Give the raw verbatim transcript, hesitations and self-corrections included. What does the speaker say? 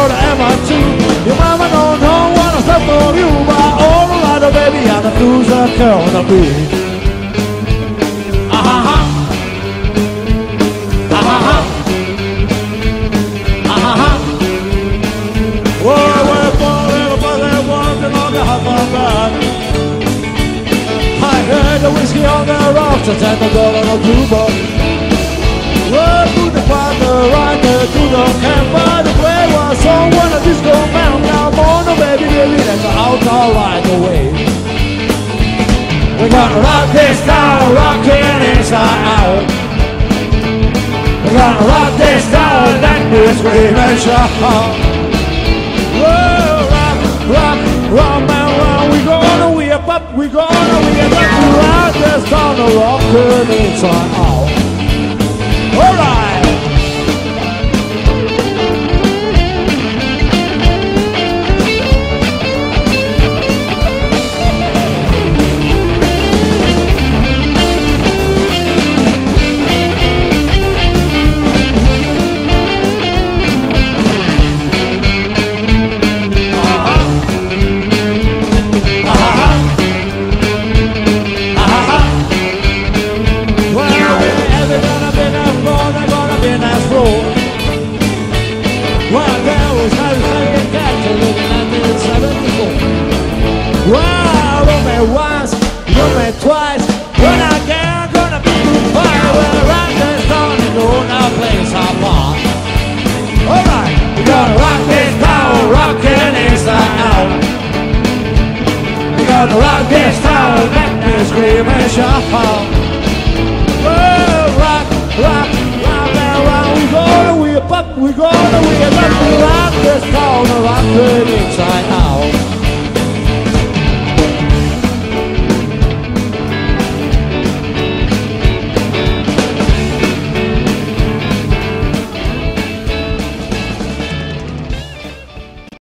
for the M I two. Your mama don't know what I step for you, but all the lighter, baby, and the blues are gonna be. Ah-ha-ha. Ah-ha-ha. Ah-ha-ha. Whoa, whoa, poor little brother walking on the hot bed. I heard the whiskey on the rocks and the girl on the blue boat. Whoa, to the father, right there to the camp. By the way, was someone a disco man. Now, on, baby, baby, that's out all right away. We're gonna rock this town, rockin' inside out. We're gonna rock this town, that is scream and shout. Whoa, rock, rock, rock, man, rock. We gonna whip up, we gonna whip up. We rock this town, rockin' inside out. All right. Once, you may twice, when again gonna be goodbye. We're rock this town and go now place apart. Alright, we're gonna rock this town, rockin' inside out. We're gonna rock this town, make me scream and shout. Oh, rock, rock, rock and rock. We gonna whip up, we gonna whip up. We rock this town, rockin' inside out.